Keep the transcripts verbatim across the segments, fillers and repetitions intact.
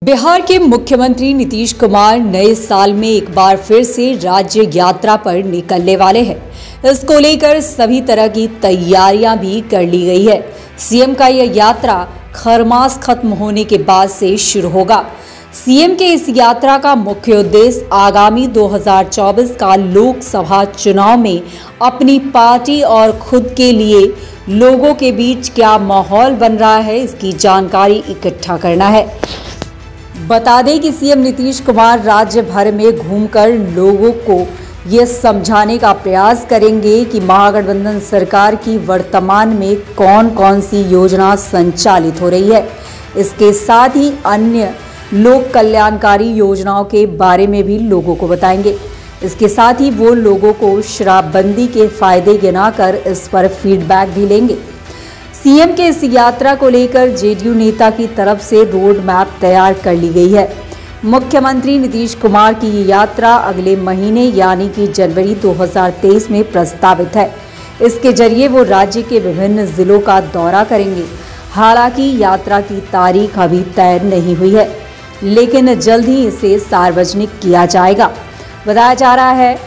बिहार के मुख्यमंत्री नीतीश कुमार नए साल में एक बार फिर से राज्य यात्रा पर निकलने वाले हैं। इसको लेकर सभी तरह की तैयारियां भी कर ली गई है। सीएम का यह यात्रा खरमास खत्म होने के बाद से शुरू होगा। सीएम के इस यात्रा का मुख्य उद्देश्य आगामी दो हज़ार चौबीस का लोकसभा चुनाव में अपनी पार्टी और खुद के लिए लोगों के बीच क्या माहौल बन रहा है, इसकी जानकारी इकट्ठा करना है। बता दें कि सीएम नीतीश कुमार राज्य भर में घूमकर लोगों को ये समझाने का प्रयास करेंगे कि महागठबंधन सरकार की वर्तमान में कौन कौन सी योजना संचालित हो रही है। इसके साथ ही अन्य लोक कल्याणकारी योजनाओं के बारे में भी लोगों को बताएंगे। इसके साथ ही वो लोगों को शराबबंदी के फायदे गिनाकर इस पर फीडबैक भी लेंगे। सीएम के इस यात्रा को लेकर जेडीयू नेता की तरफ से रोड मैप तैयार कर ली गई है। मुख्यमंत्री नीतीश कुमार की ये यात्रा अगले महीने यानी कि जनवरी दो हज़ार तेईस में प्रस्तावित है। इसके जरिए वो राज्य के विभिन्न जिलों का दौरा करेंगे। हालांकि यात्रा की तारीख अभी तय नहीं हुई है, लेकिन जल्द ही इसे सार्वजनिक किया जाएगा। बताया जा रहा है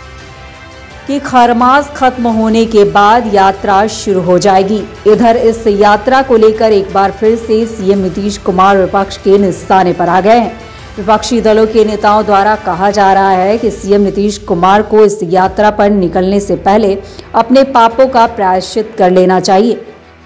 कि खरमास खत्म होने के बाद यात्रा शुरू हो जाएगी। इधर इस यात्रा को लेकर एक बार फिर से सीएम नीतीश कुमार विपक्ष के निशाने पर आ गए हैं। विपक्षी दलों के नेताओं द्वारा कहा जा रहा है कि सीएम नीतीश कुमार को इस यात्रा पर निकलने से पहले अपने पापों का प्रायश्चित कर लेना चाहिए।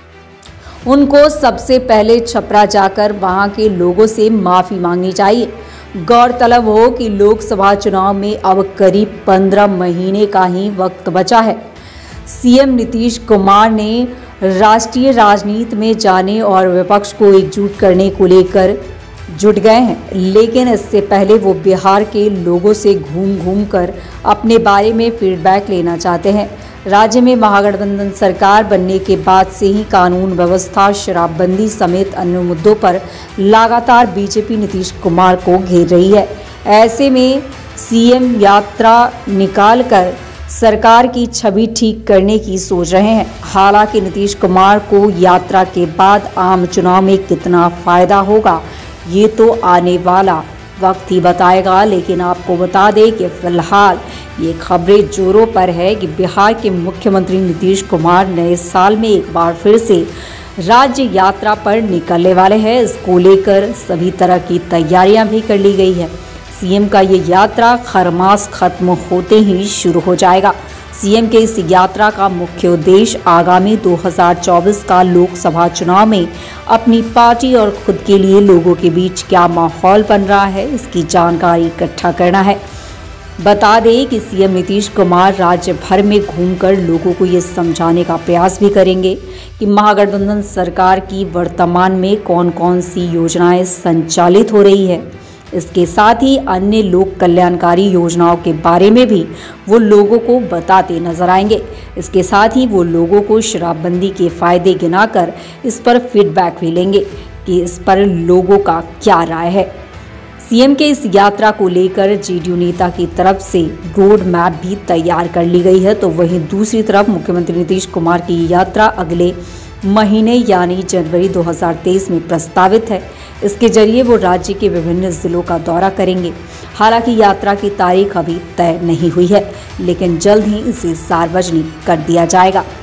उनको सबसे पहले छपरा जाकर वहां के लोगों से माफी मांगनी चाहिए। गौरतलब हो कि लोकसभा चुनाव में अब करीब पंद्रह महीने का ही वक्त बचा है। सीएम नीतीश कुमार ने राष्ट्रीय राजनीति में जाने और विपक्ष को एकजुट करने को लेकर जुट गए हैं, लेकिन इससे पहले वो बिहार के लोगों से घूम घूम कर अपने बारे में फीडबैक लेना चाहते हैं। राज्य में महागठबंधन सरकार बनने के बाद से ही कानून व्यवस्था, शराबबंदी समेत अन्य मुद्दों पर लगातार बीजेपी नीतीश कुमार को घेर रही है। ऐसे में सीएम यात्रा निकालकर सरकार की छवि ठीक करने की सोच रहे हैं। हालांकि नीतीश कुमार को यात्रा के बाद आम चुनाव में कितना फायदा होगा, ये तो आने वाला वक्त ही बताएगा। लेकिन आपको बता दें कि फिलहाल ये खबरें जोरों पर है कि बिहार के मुख्यमंत्री नीतीश कुमार नए साल में एक बार फिर से राज्य यात्रा पर निकलने वाले हैं। इसको लेकर सभी तरह की तैयारियां भी कर ली गई है। सीएम का ये यात्रा खरमास खत्म होते ही शुरू हो जाएगा। सीएम के इस यात्रा का मुख्य उद्देश्य आगामी दो हज़ार चौबीस का लोकसभा चुनाव में अपनी पार्टी और खुद के लिए लोगों के बीच क्या माहौल बन रहा है, इसकी जानकारी इकट्ठा करना है। बता दें कि सीएम नीतीश कुमार राज्य भर में घूमकर लोगों को ये समझाने का प्रयास भी करेंगे कि महागठबंधन सरकार की वर्तमान में कौन कौन सी योजनाएं संचालित हो रही है। इसके साथ ही अन्य लोक कल्याणकारी योजनाओं के बारे में भी वो लोगों को बताते नजर आएंगे। इसके साथ ही वो लोगों को शराबबंदी के फायदे गिनाकर इस पर फीडबैक भी लेंगे कि इस पर लोगों का क्या राय है। सीएम के इस यात्रा को लेकर जेडीयू नेता की तरफ से रोड मैप भी तैयार कर ली गई है। तो वहीं दूसरी तरफ मुख्यमंत्री नीतीश कुमार की यात्रा अगले महीने यानी जनवरी दो हज़ार तेईस में प्रस्तावित है। इसके जरिए वो राज्य के विभिन्न जिलों का दौरा करेंगे। हालांकि यात्रा की तारीख अभी तय नहीं हुई है, लेकिन जल्द ही इसे सार्वजनिक कर दिया जाएगा।